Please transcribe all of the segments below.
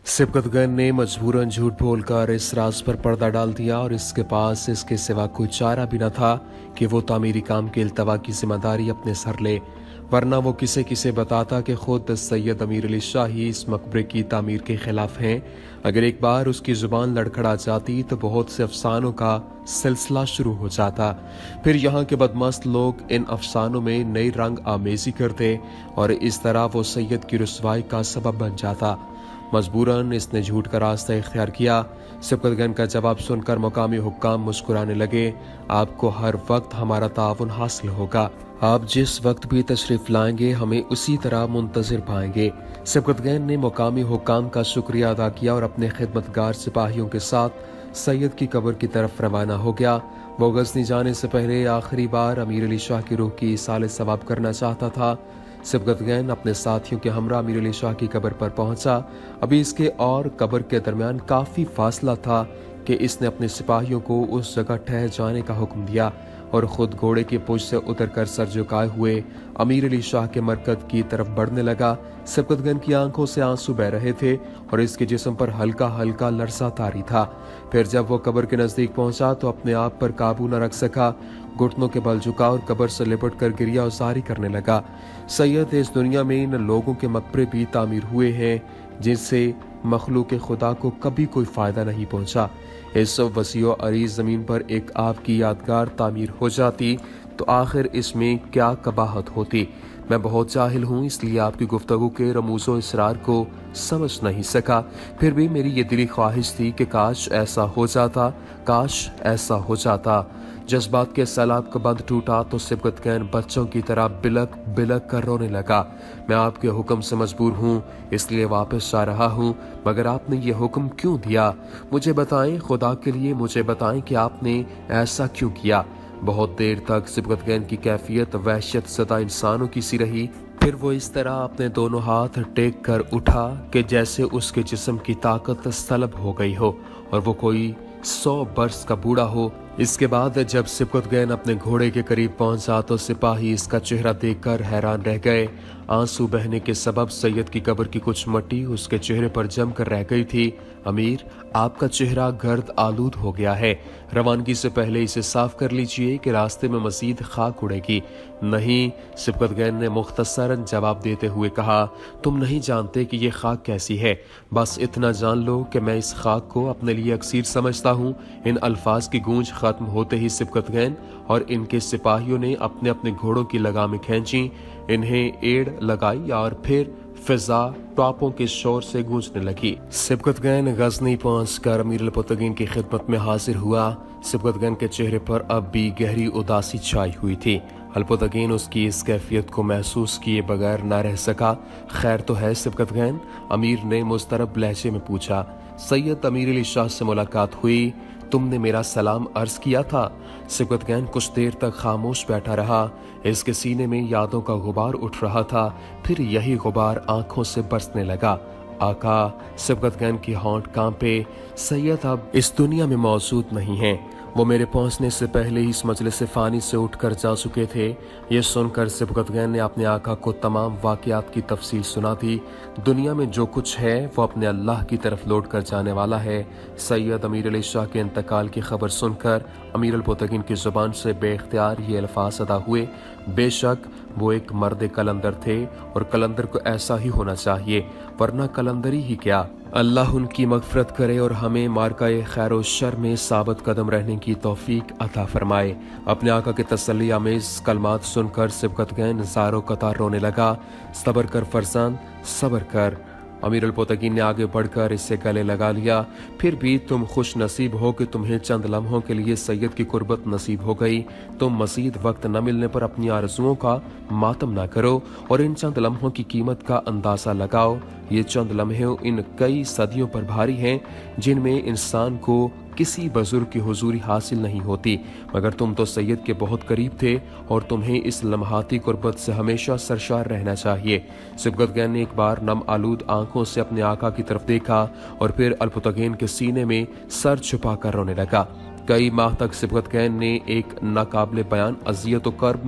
सिबकतगन ने मजबूरन झूठ बोलकर इस राज पर पर्दा डाल दिया और इसके पास इसके सिवा कोई चारा भी न था कि वो तामीरी काम के इल्तवा की जिम्मेदारी अपने सर ले, वरना वो किसे किसे बताता कि खुद सैयद अमीर अली शाह ही इस मकबरे की तामीर के खिलाफ हैं। अगर एक बार उसकी जुबान लड़खड़ा जाती तो बहुत से अफसानों का सिलसिला शुरू हो जाता। फिर यहाँ के बदमस्त लोग इन अफसानों में नई रंग आमेजी करते और इस तरह वो सैयद की रुसवाई का सबब बन जाता। मजबूरन इसने झूठ का रास्ता इख्तियार किया। सिबकतगन का जवाब सुनकर मुकामी हुक्काम मुस्कुराने लगे। आपको हर वक्त हमारा ताउन हासिल होगा, आप जिस वक्त भी तशरीफ लाएंगे हमें उसी तरह मुंतजिर पाएंगे। सिबकतगन ने मुकामी हुक्काम का शुक्रिया अदा किया और अपने खिदमतगार सिपाहियों के साथ सैयद की कब्र की तरफ रवाना हो गया। वो गजनी जाने से पहले आखिरी बार अमीर अली शाह की रूह की इसाले सवाब करना चाहता था। सिबकतगन अपने साथियों के हमरा अमीर अली शाह की कब्र पर पहुंचा। अभी इसके और कब्र के दरमियान काफी फासला था कि इसने अपने सिपाहियों को उस जगह ठहर जाने का हुक्म दिया और खुद घोड़े की पूंछ से उतरकर सर झुकाए हुए अमीर अली शाह के मरकज की तरफ बढ़ने लगा। सिबकतगन की आंखों से आंसू बह रहे थे और इसके जिस्म पर हल्का हल्का लरसा तारी था। फिर जब वो कब्र के नजदीक पहुंचा तो अपने आप पर काबू न रख सका, घुटनों के बल झुका और कब्र से लिपट कर गिरिया उसारी करने लगा। सैयद, इस दुनिया में इन लोगों के मकबरे भी तामीर हुए हैं जिनसे मखलूक खुदा को कभी कोई फायदा नहीं पहुंचा। इस वसीओ अरीज जमीन पर एक आपकी यादगार तामीर हो जाती तो आखिर इसमें क्या कबाहत होती। मैं बहुत जाहिल हूँ, इसलिए आपकी गुफ्तगू के रमूजो इसरार को समझ नहीं सका। फिर भी मेरी ये दिली ख्वाहिश थी कि काश ऐसा हो जाता, काश ऐसा हो जाता। जज्बात के सैलाब का बंद टूटा तो सिबकतगन बच्चों की तरह बिलक बिलक कर रोने लगा। मैं आपके हुक्म से मजबूर हूँ, इसलिए वापस आ रहा हूँ, मगर आपने ये हुक्म क्यों दिया? मुझे बताएं, खुदा के लिए मुझे बताएं कि आपने ऐसा क्यों किया। बहुत देर तक सिबकतगन की कैफियत वहशत सदा इंसानों की सी रही। फिर वो इस तरह अपने दोनों हाथ टेक कर उठा कि जैसे उसके जिस्म की ताकत सलब हो गई हो और वो कोई 100 बरस का बूढ़ा हो। इसके बाद जब सिबकतगन अपने घोड़े के करीब पहुंचा तो सिपाही इसका चेहरा देखकर हैरान रह गए। आंसू बहने के सबब सैयद की कब्र की कुछ मट्टी उसके चेहरे पर जमकर रह गई थी। अमीर, आपका चेहरा गर्द आलूद हो गया है, रवानगी से पहले इसे साफ कर लीजिए कि रास्ते में मजीद खाक उड़ेगी। नहीं, सिबकतगन ने मुख्तसरन जवाब देते हुए कहा, तुम नहीं जानते कि ये खाक कैसी है। बस इतना जान लो कि मैं इस खाक को अपने लिए अक्सीर समझता हूँ। इन अल्फाज की गूंज खत्म होते ही सिबकतगन और इनके सिपाहियों ने अपने अपने घोड़ों की लगामें खींची, इन्हें एड़ लगाई और फिर फिजा टॉपों के शोर से गूंजने लगी। सिबकतगन गजनी पहुंचकर अमीर अलपुतगीन की खिदमत में हाजिर हुआ। सिबकतगन के चेहरे पर अब भी गहरी उदासी छाई हुई थी। अलपुतगीन उसकी इस कैफियत को महसूस किए बगैर न रह सका। खैर तो है सिबकतगन? अमीर ने मुस्तरब लहजे में पूछा। सैयद अमीर अली शाह से मुलाकात हुई, तुमने मेरा सलाम अर्ज किया था। सिबकतगन कुछ देर तक खामोश बैठा रहा। इसके सीने में यादों का गुबार उठ रहा था। फिर यही गुबार आंखों से बरसने लगा। आका, सिबकतगन की होंठ कांपे। सैयद अब इस दुनिया में मौजूद नहीं है। वो मेरे पहुंचने से पहले ही इस मजलिस फानी से उठकर जा चुके थे। ये सुनकर सिबकतगन ने अपने आका को तमाम वाकयात की तफसील सुना दी। दुनिया में जो कुछ है वो अपने अल्लाह की तरफ लौट कर जाने वाला है। सैयद अमीर अली शाह के इंतकाल की खबर सुनकर अमीर अलपुतगीन की जुबान से बेख्तियार ये अल्फाज अदा हुए, बेशक वो एक मर्द कलंदर थे और कलंदर को ऐसा ही होना चाहिए, वरना कलंदरी ही क्या। अल्लाह उनकी मगफरत करे और हमें मार्काए खैर और शर में साबित कदम रहने की तौफीक अता फरमाए। अपने आका के तसल्ली आमेज कलमात सुनकर सिबकतगन ज़ारो कतार रोने लगा। सबर कर फरजान, सबर कर। अमीर अलपुतगीन ने आगे बढ़कर इससे गले लगा लिया। फिर भी तुम खुश नसीब हो कि तुम्हें चंद लम्हों के लिए सैयद की कुर्बत नसीब हो गई। तुम मजीद वक्त न मिलने पर अपनी आरजुओं का मातम न करो और इन चंद लम्हों की कीमत का अंदाजा लगाओ। ये चंद लम्हे इन कई सदियों पर भारी हैं जिनमें इंसान को किसी बुजुर्ग की हुजूरी हासिल नहीं होती, मगर तुम तो सैयद के बहुत करीब थे और तुम्हें इस लम्हाती कुर्बत से हमेशा सरशार रहना चाहिए। सिबकतगन ने एक बार नम आलूद आंखों से अपने आका की तरफ देखा और फिर अलपुतगीन के सीने में सर छुपा कर रोने लगा। कई माह तक सिबकतगन ने एक नाकाबिले बयान अजियत व कर्ब में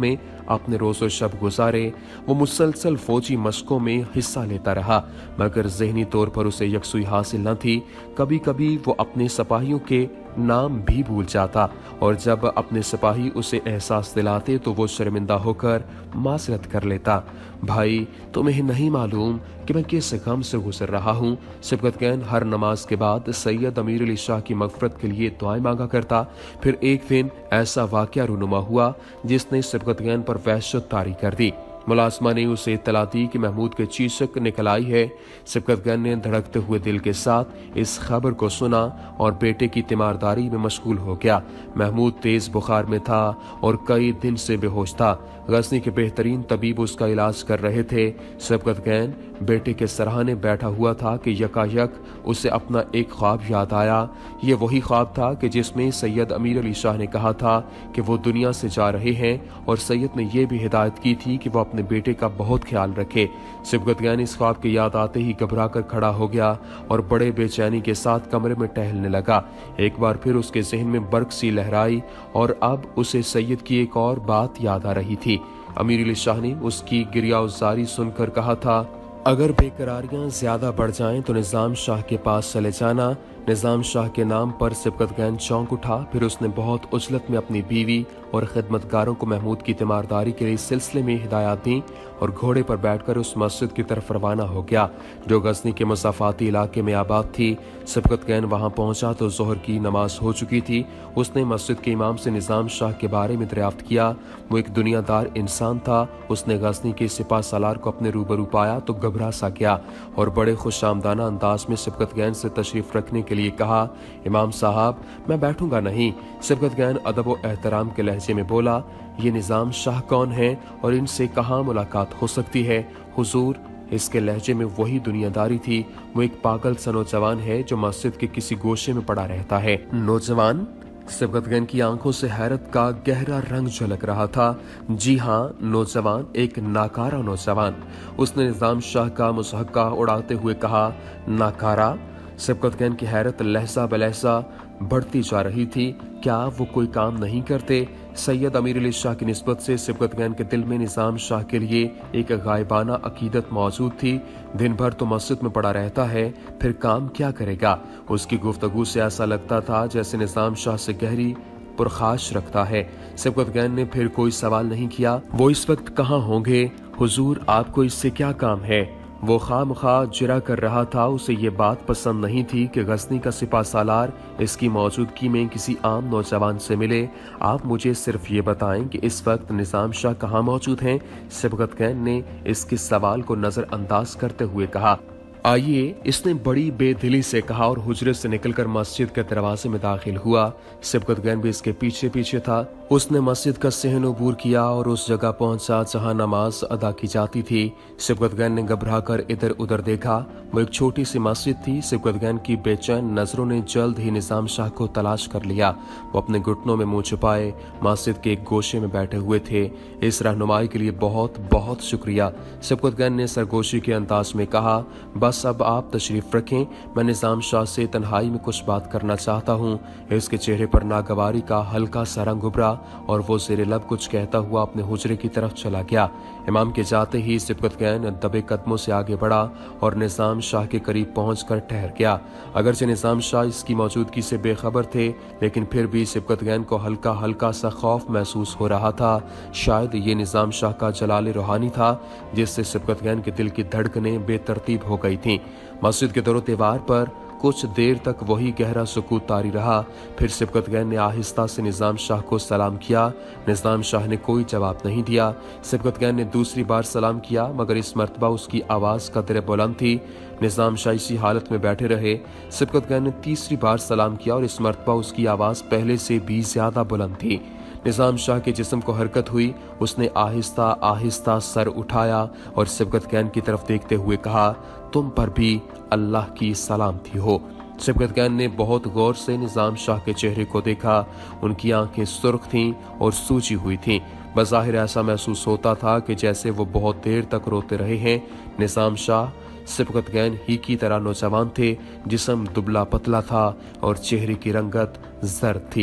अपने रोज़ो शब गुजारे। वो मुसलसल फौजी मशकों में हिस्सा लेता रहा, मगर जहनी तौर पर उसे यकसुई हासिल न थी। कभी कभी वो अपने सिपाहियों के नाम भी भूल जाता, और जब अपने सिपाही उसे एहसास दिलाते तो वो शर्मिंदा होकर माजरत कर लेता। भाई, तुम्हें नहीं मालूम कि मैं किस गम से गुजर रहा हूँ। सिबकतगैन हर नमाज के बाद सैयद अमीर अली शाह की मगफरत के लिए दुआएं मांगा करता। फिर एक दिन ऐसा वाकया रूनुमा हुआ जिसने सिबकतगैन पर वहशत तारी कर दी। मुलाजमा ने उसे इत्तला दी कि महमूद के चीसक निकल आई है। सिबकतगैन ने धड़कते हुए दिल के साथ इस खबर को सुना और बेटे की तीमारदारी में मशगूल हो गया। महमूद तेज बुखार में था और कई दिन से बेहोश था। गजनी के बेहतरीन तबीब उसका इलाज कर रहे थे। सिबकतगैन बेटे के सराहने बैठा हुआ था कि यकायक उसे अपना एक ख्वाब याद आया। ये वही ख्वाब था कि जिसमें सैयद अमीर अली शाह ने कहा था कि वो दुनिया से जा रहे हैं, और सैयद ने यह भी हिदायत की थी कि वो अपने बेटे का बहुत ख्याल रखे। सिबकतगैन इस ख्वाब की याद आते ही घबरा कर खड़ा हो गया और बड़े बेचैनी के साथ कमरे में टहलने लगा। एक बार फिर उसके जहन में बर्क सी लहराई और अब उसे सैयद की एक और बात याद आ रही थी। अमीर अली शाह ने उसकी गिरियाउज़ारी सुनकर कहा था, अगर बेकरारियां ज्यादा बढ़ जाएं तो निजाम शाह के पास चले जाना। निजाम शाह के नाम पर सिबकतगैन चौंक उठा। फिर उसने बहुत उजलत में अपनी बीवी और खिदमतगारों को महमूद की तीमारदारी के लिए सिलसिले में हिदायत दी और घोड़े पर बैठकर उस मस्जिद की तरफ रवाना हो गया जो गजनी के मुसाफाती इलाके में आबाद थी। सिबकतगैन वहां पहुंचा तो जोहर की नमाज हो चुकी थी। उसने मस्जिद के इमाम से निजाम शाह के बारे में दरियाफ्त किया। वो एक दुनियादार इंसान था। उसने गजनी के सिपा सालार को अपने रूबरू पाया तो घबरा सा गया और बड़े खुशामदाना अंदाज में सिबकतगैन से तशरीफ रखने के लिए कहा, इमाम साहब, मैं बैठूंगा नहीं। सिबकतगैन अदब व एहतराम के लहजे में बोला, ये निजाम शाह कौन है और इनसे कहाँ मुलाकात हो सकती है? हुजूर, इसके लहजे में वही दुनियादारी थी। वो एक पागल सा नौजवान है जो मस्जिद के किसी गोशे में पड़ा रहता है। नौजवान? सिबकतगैन की आंखों से हैरत का गहरा रंग झलक रहा था। जी हाँ, नौजवान, एक नाकारा नौजवान। उसने निजाम शाह का मुसहक्का उड़ाते हुए कहा, नाकारा? सिबकतगैन की हैरत लहजा बलहजा बढ़ती जा रही थी। क्या वो कोई काम नहीं करते? सैयद अमीर अली शाह की निस्बत से सिबकतगैन के दिल में निजाम शाह के लिए एक गायबाना अकीदत मौजूद थी। दिन भर तो मस्जिद में पड़ा रहता है, फिर काम क्या करेगा? उसकी गुफ्तगू से ऐसा लगता था जैसे निजाम शाह से गहरी पुरखाश रखता है। सिबकतगैन ने फिर कोई सवाल नहीं किया। वो इस वक्त कहाँ होंगे? हुजूर, आपको इससे क्या काम है? वो खामखा जिरा कर रहा था। उसे ये बात पसंद नहीं थी कि गजनी का सिपा सालार इसकी मौजूदगी में किसी आम नौजवान से मिले। आप मुझे सिर्फ ये बताएं कि इस वक्त निजाम शाह कहाँ मौजूद हैं? सिबकतगैन ने इसके सवाल को नजरअंदाज करते हुए कहा। आइए, इसने बड़ी बेदिली से कहा और हुजरे से निकलकर मस्जिद के दरवाजे में दाखिल हुआ। सिबकतगैन भी इसके पीछे पीछे था। उसने मस्जिद का सहन अबूर किया और उस जगह पहुंचा जहां नमाज अदा की जाती थी। सिबकतगैन ने घबराकर इधर उधर देखा। वो एक छोटी सी मस्जिद थी। सिबकतगैन की बेचैन नजरों ने जल्द ही निजाम शाह को तलाश कर लिया। वो अपने घुटनों में मुंह छुपाए मस्जिद के एक गोशे में बैठे हुए थे। इस रहनुमाई के लिए बहुत बहुत शुक्रिया। सिबकतगैन ने सरगोशी के अंदाज में कहा, बस अब आप तशरीफ रखें, मैं निजाम शाह से तन्हाई में कुछ बात करना चाहता हूँ। इसके चेहरे पर नागवारी का हल्का सा रंग उभरा और वो ज़ेरे लब कुछ कहता हुआ अपने हुजरे की तरफ चला गया। इमाम के जाते ही सिबकतगैन दबे कदमों से आगे बढ़ा और निजाम शाह के करीब पहुंचकर ठहर गया। अगरचे निजाम शाह इसकी मौजूदगी से बेखबर थे, लेकिन फिर भी सिबकतगैन को हल्का हल्का सा खौफ महसूस हो रहा था। शायद ये निजाम शाह का जलाल रूहानी था जिससे सिबकतगैन के दिल की धड़कनें बेतरतीब हो गई थीं। मस्जिद के दरो दीवार पर कुछ देर तक वही गहरा सुकूत तारी रहा। फिर सिबकतगैन ने आहिस्ता से निजाम शाह को सलाम किया। निजाम शाह ने कोई जवाब नहीं दिया। सिबकतगैन ने दूसरी बार सलाम किया, मगर इस मर्तबा उसकी आवाज़ कदरे बुलंद थी। निजाम शाह इसी हालत में बैठे रहे। सिबकतगैन ने तीसरी बार सलाम किया और इस मर्तबा उसकी आवाज़ पहले से भी ज्यादा बुलंद थी। निजाम शाह के जिस्म को हरकत हुई। उसने आहिस्ता आहिस्ता सर उठाया और सिबकतगैन की तरफ देखते हुए कहा, तुम पर भी अल्लाह की सलामती हो। सिबकतगैन ने बहुत गौर से निजाम शाह के चेहरे को देखा। उनकी आंखें सुर्ख थीं और सूजी हुई थीं। बज़ाहिर ऐसा महसूस होता था कि जैसे वो बहुत देर तक रोते रहे हैं। निजाम शाह सिबकतगैन ही की तरह नौजवान थे। जिस्म दुबला पतला था और चेहरे की रंगत जर्द थी।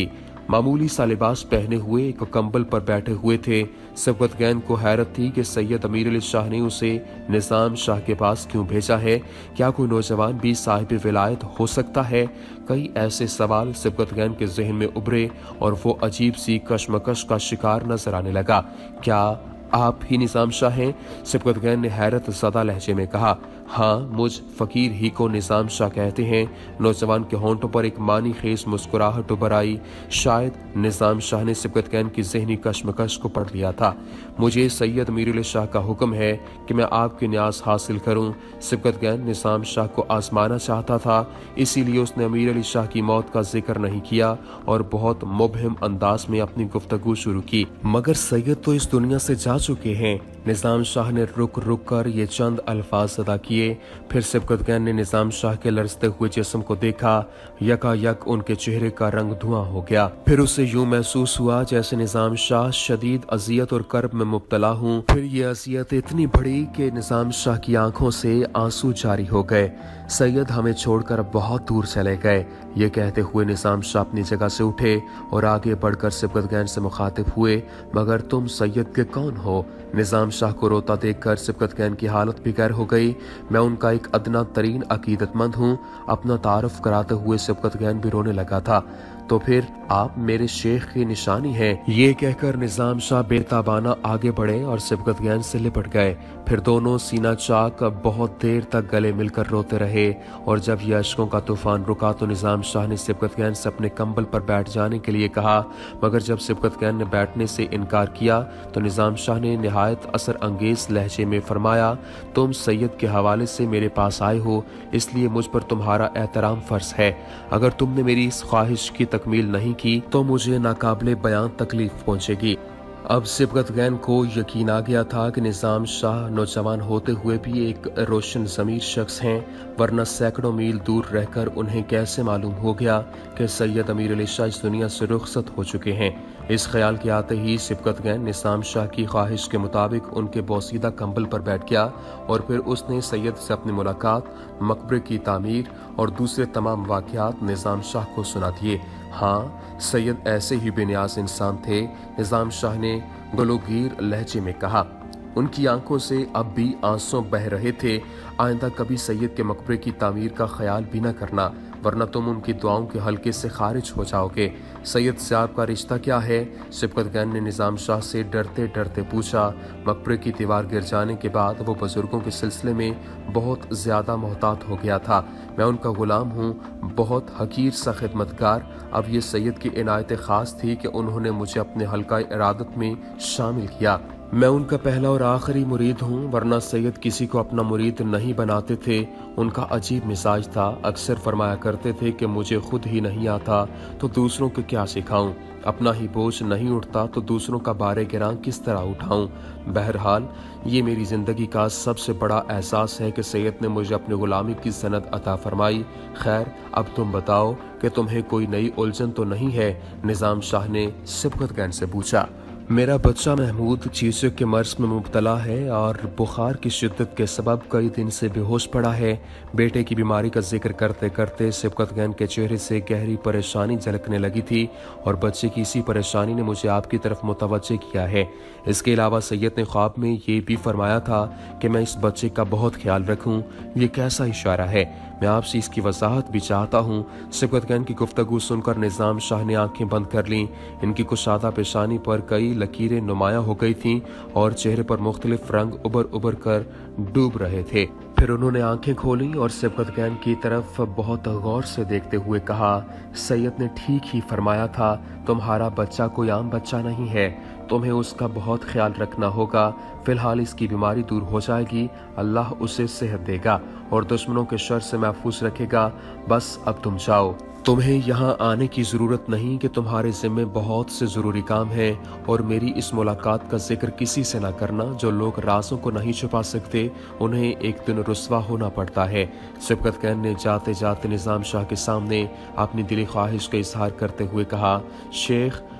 मामूली सा लिबास पहने हुए एक कंबल पर बैठे हुए थे। सिबकत गैन को हैरत थी कि सैयद अमीर अली शाह ने उसे निजाम शाह के पास क्यों भेजा है। क्या कोई नौजवान भी साहिब विलायत हो सकता है? कई ऐसे सवाल सिबकत गैन के जहन में उभरे और वो अजीब सी कशमकश का शिकार नजर आने लगा। क्या आप ही निजाम शाह हैं? सिबकत गैन ने हैरत ज़दा लहजे में कहा। हाँ, मुझ फकीर ही को निजाम शाह कहते हैं। नौजवान के होंठों पर एक मानी खेज मुस्कुराहट उभर आई। शायद निजाम शाह ने सिबकत गैन की जहनी कशमकश को पढ़ लिया था। मुझे सैयद अमीर अली शाह का हुक्म है कि मैं आपकी न्याज हासिल करूं। सिबकत गैन निजाम शाह को आजमाना चाहता था, इसीलिए उसने अमीर अली शाह की मौत का जिक्र नहीं किया और बहुत मुबहिम अंदाज में अपनी गुफ्तगू शुरू की। मगर सैयद तो इस दुनिया से जा चुके हैं। निजाम शाह ने रुक रुक कर ये चंद अल्फाज अदा किए। फिर सिबकत गैन ने निजाम शाह के लरजते हुए जिस्म को देखा। यकायक उनके चेहरे का रंग धुआं हो गया। फिर उसे यूं महसूस हुआ जैसे निजाम शाह शदीद अजियत और कर्ब में मुब्तला हूँ। फिर ये अजियत इतनी बढ़ी कि निजाम शाह की आंखों से आंसू जारी हो गए। सैयद हमें छोड़कर बहुत दूर चले गए। ये कहते हुए निजाम शाह अपनी जगह से उठे और आगे बढ़कर सिबकत गैन से मुखातिब हुए। मगर तुम सैयद के कौन हो? निजाम शाह को रोता देखकर सिबकत गैन की हालत बेकार हो गई। मैं उनका एक अदना तरीन अकीदतमंद हूँ। अपना तारुफ कराते हुए सिबकत गैन भी रोने लगा था। तो फिर आप मेरे शेख की निशानी हैं। ये कहकर निजाम शाह बेताबाना आगे बढ़े और सिबकत गैन से लिपट गए। फिर दोनों सीना चाक बहुत देर तक गले मिलकर रोते रहे और जब ये अश्कों का तूफान रुका तो निजाम शाह ने सिबकत गैन से अपने कंबल पर बैठ जाने के लिए कहा। मगर जब सिबकत गैन ने बैठने से इनकार किया तो निजाम शाह ने निहायत असर अंगेज लहजे में फरमाया, तुम सैयद के हवाले से मेरे पास आए हो, इसलिए मुझ पर तुम्हारा एहतराम फर्ज है। अगर तुमने मेरी इस ख्वाहिश की तकमील नहीं की तो मुझे नाकाबिले बयान तकलीफ पहुंचेगी। अब सिबकत गैन को यकीन आ गया था कि निजाम शाह नौजवान होते हुए भी एक रोशन ज़मीर शख्स हैं, वरना सैकड़ों मील दूर रहकर उन्हें कैसे मालूम हो गया कि सैयद अमीर अली शाह इस दुनिया से रुखसत हो चुके हैं। इस ख्याल के आते ही सिबकत गैन निजाम शाह की ख्वाहिश के मुताबिक उनके बोसीदा कंबल पर बैठ गया और फिर उसने सैयद से अपनी मुलाकात, मकबरे की तामीर और दूसरे तमाम वाक़यात निजाम शाह को सुना दिए। हाँ, सैयद ऐसे ही बेनियाज इंसान थे, निजाम शाह ने गलोगीर लहजे में कहा। उनकी आंखों से अब भी आंसू बह रहे थे। आइंदा कभी सैयद के मकबरे की तामीर का ख्याल भी न करना, वरना तुम उनकी दुआओं के हल्के से खारिज हो जाओगे। सैयद से आपका रिश्ता क्या है? सिबकत गैन ने निजाम शाह से डरते डरते पूछा। मकबरे की दीवार गिर जाने के बाद वो बुजुर्गों के सिलसिले में बहुत ज्यादा मोहतात हो गया था। मैं उनका गुलाम हूँ, बहुत हकीर सा खिदमतगार। अब ये सैयद की इनायत खास थी कि उन्होंने मुझे अपने हल्का इरादत में शामिल किया। मैं उनका पहला और आखिरी मुरीद हूँ, वरना सैयद किसी को अपना मुरीद नहीं बनाते थे। उनका अजीब मिजाज था। अक्सर फरमाया करते थे कि मुझे खुद ही नहीं आता तो दूसरों को क्या सिखाऊं, अपना ही बोझ नहीं उठता तो दूसरों का बारे गिरां किस तरह उठाऊं। बहरहाल ये मेरी जिंदगी का सबसे बड़ा एहसास है कि सैयद ने मुझे अपनी गुलामी की सनद अता फरमाई। खैर, अब तुम बताओ कि तुम्हें कोई नई उलझन तो नहीं है? निजाम शाह ने सिबकत गैन से पूछा। मेरा बच्चा महमूद चीसों के मर्ज में मुब्तला है और बुखार की शिद्दत के सबब कई दिन से बेहोश पड़ा है। बेटे की बीमारी का जिक्र करते करते सिबकत गैन के चेहरे से गहरी परेशानी झलकने लगी थी और बच्चे की इसी परेशानी ने मुझे आपकी तरफ मुतवज्जे किया है। इसके अलावा सैयद ने ख्वाब में ये भी फरमाया था कि मैं इस बच्चे का बहुत ख्याल रखूं। ये कैसा इशारा है? मैं आपसे इसकी वजाहत भी चाहता हूँ। सिबकत गैन की गुफ्तगू सुनकर निजाम शाह ने आंखें बंद कर लीं। इनकी कुशादा पेशानी पर कई लकीरें नुमाया हो गई थीं और चेहरे पर मुख्तलिफ रंग उबर उबर कर डूब रहे थे। फिर उन्होंने आंखें खोली और सिबकत गैन की तरफ बहुत गौर से देखते हुए कहा, सैयद ने ठीक ही फरमाया था, तुम्हारा बच्चा कोई आम बच्चा नहीं है, तुम्हें उसका बहुत ख्याल रखना होगा। फिलहाल इसकी बीमारी दूर हो जाएगी, अल्लाह उसे सेहत देगा और दुश्मनों के शर से महफूज रखेगा। बस अब तुम जाओ। तुम्हें यहाँ आने की ज़रूरत नहीं कि तुम्हारे ज़िम्मे बहुत से ज़रूरी काम हैं और मेरी इस मुलाकात का जिक्र किसी से ना करना। जो लोग राज़ों को नहीं छुपा सकते उन्हें एक दिन रुस्वा होना पड़ता है। सिबकत गैन ने जाते जाते निज़ाम शाह के सामने अपनी दिली ख्वाहिश का इजहार करते हुए कहा, शेख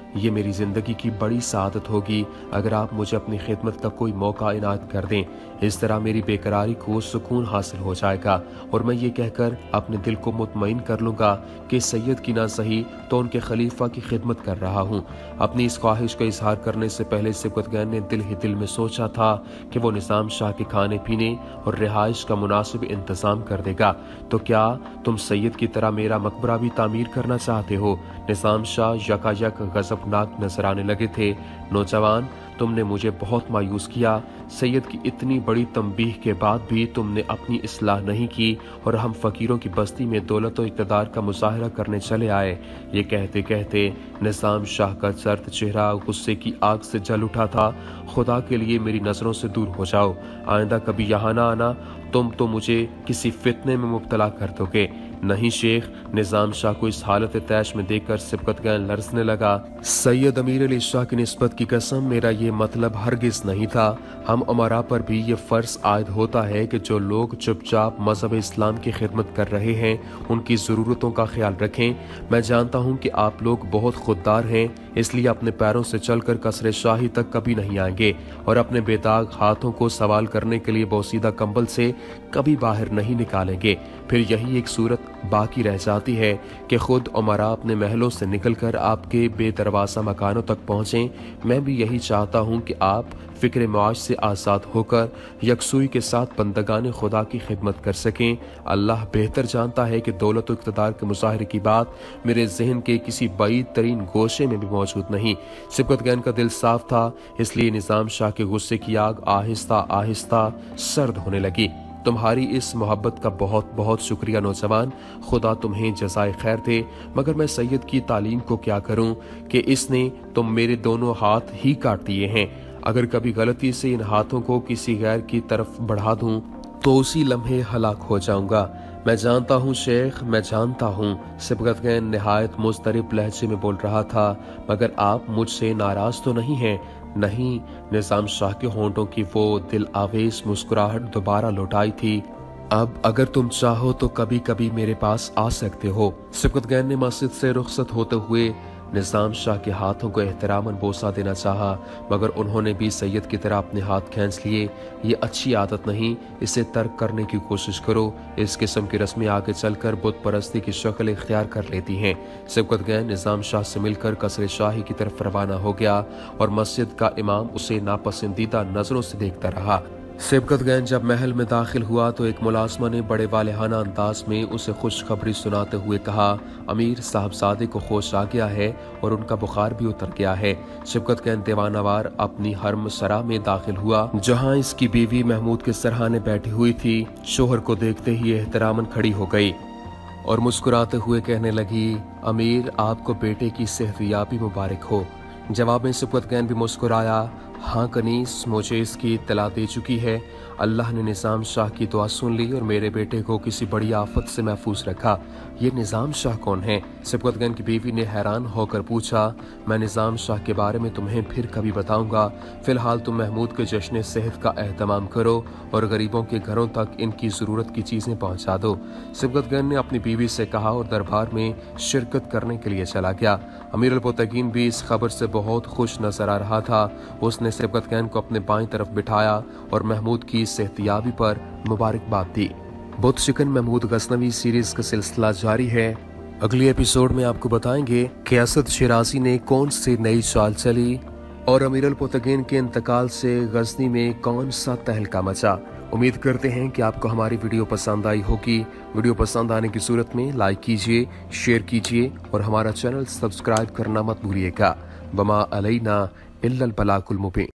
ये मेरी ज़िंदगी की बड़ी सआदत होगी अगर आप मुझे अपनी खिदमत का कोई मौका इनायत कर दें। इस तरह मेरी बेकरारी को सुकून हासिल हो जाएगा और मैं ये कहकर अपने दिल को मुतमईन कर लूँगा कि सैयद की ना सही तो उनके खलीफा की खिदमत कर रहा हूँ। अपनी इस ख्वाहिश का इजहार करने से पहले सिबकतगैन ने दिल ही दिल में सोचा था कि वो निज़ाम शाह के खाने पीने और रिहाइश का मुनासिब इंतज़ाम कर देगा। तो क्या तुम सैयद की तरह मेरा मकबरा भी तामीर करना चाहते हो? निज़ाम शाह यकायक गज़बनाक नजर आने लगे थे। नौजवान, तुमने मुझे बहुत मायूस किया। सैयद की इतनी बड़ी तंबीह के बाद भी तुमने अपनी इस्लाह नहीं की और हम फकीरों की बस्ती में दौलत और इक़्तिदार का मुज़ाहरा करने चले आए। ये कहते कहते निज़ाम शाह का जर्द चेहरा गुस्से की आग से जल उठा था। खुदा के लिए मेरी नज़रों से दूर हो जाओ, आइंदा कभी यहाँ ना आना, तुम तो मुझे किसी फितने में मुब्तला कर दोगे। नहीं शेख, निज़ाम शाह को इस हालत तैश में देखकर सिबकतगैन लरजने लगा। सैयद अमीर अली शाह की निस्बत की कसम, मेरा ये मतलब हरगिज नहीं था। हम उमरा पर भी ये फ़र्ज आयद होता है कि जो लोग चुपचाप मजहब इस्लाम की खिदमत कर रहे हैं उनकी ज़रूरतों का ख्याल रखें। मैं जानता हूँ कि आप लोग बहुत खुददार हैं, इसलिए अपने पैरों से चलकर कसरे शाही तक कभी नहीं आएंगे और अपने बेदाग हाथों को सवाल करने के लिए बोसीदा कंबल से कभी बाहर नहीं निकालेंगे। फिर यही एक सूरत बाकी रह जाती है कि खुद उमरा अपने महलों से निकलकर आपके बेदरवाज़ा मकानों तक पहुँचें। मैं भी यही चाहता हूँ कि आप फ़िक्र मआश से आज़ाद होकर यकसुई के साथ बंदगान खुदा की खिदमत कर सकें। अल्लाह बेहतर जानता है कि दौलत और इक़्तिदार के मुज़ाहरे की बात मेरे जहन के किसी बाईद तरीन गोशे में भी मौजूद नहीं। सिबकतगैन का दिल साफ था, इसलिए निज़ाम शाह के गुस्से की आग आहिस्ता आहिस्ता सर्द होने लगी। तुम्हारी इस मोहब्बत का बहुत बहुत शुक्रिया नौजवान, खुदा तुम्हें जज़ाए खैर दे। मगर मैं सैयद की तालीम को क्या करूं कि इसने तुम मेरे दोनों हाथ ही काट दिए हैं। अगर कभी गलती से इन हाथों को किसी गैर की तरफ बढ़ा दूं तो उसी लम्हे हलाक हो जाऊंगा। मैं जानता हूँ शेख, मैं जानता हूँ। सिबकतगैन निहायत मुस्तरिब लहजे में बोल रहा था, मगर आप मुझसे नाराज तो नहीं हैं? नहीं। निज़ाम शाह के होंठों की वो दिल आवेश मुस्कुराहट दोबारा लौटाई थी। अब अगर तुम चाहो तो कभी कभी मेरे पास आ सकते हो। सिबकतगैन ने मस्जिद से रुखसत होते हुए निज़ाम शाह के हाथों को एहतरामन बोसा देना चाहा, मगर उन्होंने भी सैयद की तरह अपने हाथ खींच लिए। ये अच्छी आदत नहीं, इसे तर्क करने की कोशिश करो। इस किस्म की रस्में आगे चलकर बुत परस्ती की शक्ल इख्तियार कर लेती हैं। सिबकतगैन निज़ाम शाह से मिलकर कसरे शाही की तरफ रवाना हो गया और मस्जिद का इमाम उसे नापसंदीदा नजरों से देखता रहा। सिबकतगैन जब महल में दाखिल हुआ तो एक मुलाजमा ने बड़े वालेहाना अंदाज में उसे खुशखबरी सुनाते हुए कहा, अमीर साहबजादे को होश आ गया है और उनका बुखार भी उतर गया है। सिबकतगैन दीवानावार अपनी हरम सरा में दाखिल हुआ, जहां इसकी बीवी महमूद के सरहाने बैठी हुई थी। शोहर को देखते ही एहतरामन खड़ी हो गई और मुस्कुराते हुए कहने लगी, अमीर आपको बेटे की सेहतयाबी मुबारक हो। जवाब में सिबकतगैन भी मुस्कुराया, हाँ कनीस, मुझे इसकी इत्तला दे चुकी है। अल्लाह ने निज़ाम शाह की दुआ सुन ली और मेरे बेटे को किसी बड़ी आफत से महफूज रखा। ये निज़ाम शाह कौन है? सिबकतगैन की बीवी ने हैरान होकर पूछा। मैं निज़ाम शाह के बारे में तुम्हें फिर कभी बताऊंगा। फिलहाल तुम महमूद के जश्न सेहत का एहतमाम करो और गरीबों के घरों तक इनकी ज़रूरत की चीज़ें पहुँचा दो। सिबकतगैन ने अपनी बीवी से कहा और दरबार में शिरकत करने के लिए चला गया। अमीर अल-मुत्तकीन भी इस खबर से बहुत खुश नजर आ रहा था। उसने सिबकतगैन को अपने बाईं तरफ बिठाया और महमूद की सेहतियाबी पर मुबारकबाद दी। बुत शिकन महमूद गज़नवी सीरीज का सिलसिला जारी है। अगले एपिसोड में आपको बताएंगे कि असद शिराजी ने कौन सी नई चाल चली और अमीर अल-मुत्तकीन के इंतकाल से गजनी में कौन सा तहलका मचा। उम्मीद करते हैं कि आपको हमारी वीडियो पसंद आई होगी। वीडियो पसंद आने की सूरत में लाइक कीजिए, शेयर कीजिए और हमारा चैनल सब्सक्राइब करना मत भूलिएगा। वमा अलैना इल्लल बलागुल मुबीन।